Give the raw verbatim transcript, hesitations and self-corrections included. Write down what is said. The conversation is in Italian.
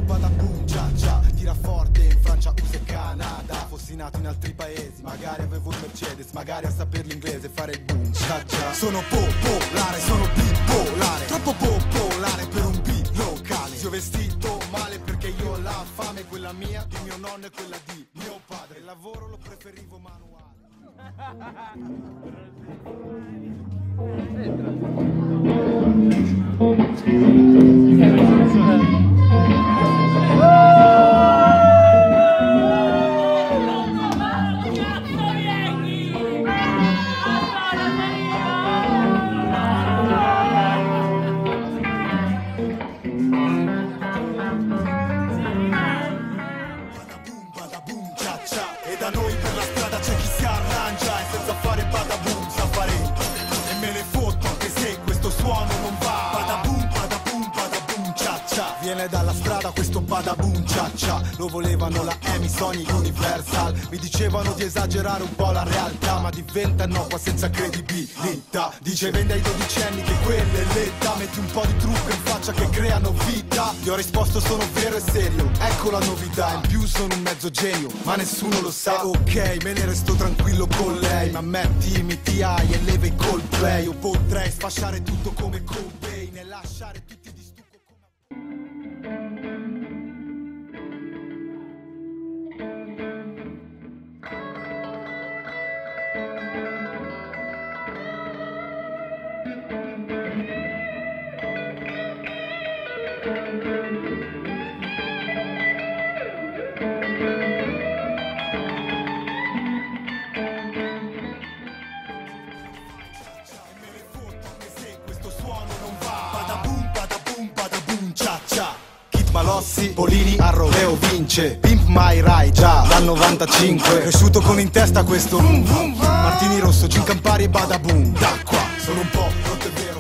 bada boom, già già. Tira forte in Francia, U S A e Canada. Fossi nato in altri paesi, magari avevo il Mercedes, magari a saper l'inglese fare il boom, già già. Sono popolare, sono bipolare, troppo popolare per un beat locale. Si ho vestito male perché io ho la fame, quella mia, di mio nonno e quella di mio padre. Il lavoro lo preferivo manuale. E da noi per la strada c'è chi si arrangia e senza fare badaboom sa fare. E me ne fotto anche se questo suono non va. Badaboom, badaboom, badaboom, cia cia. Viene dalla strada questo badaboom, cia cia. Lo volevano la Emi, Sony, Universal. Mi dicevano di esagerare un po' la realtà, ma diventa innocua senza credibilità. Dice vende ai dodicenni che quella è l'età. Metti un po' di trucco in faccia che creano vita. Gli ho risposto sono vero e serio, ecco la novità. In più sono un mezzo genio, ma nessuno lo sa. Ok, me ne resto tranquillo con lei, ma metti mi T I e leva i Coldplay. Io potrei sfasciare tutto come Cobain e lasciare tutti di stucco come... Malossi, Polini, Arroveo vince. Pimp My Ride già dal novantacinque. Cresciuto con in testa questo vroom, vroom, vroom. Martini Rosso, Gin Campari e Badaboom. Da qua sono un po' rotto, è vero.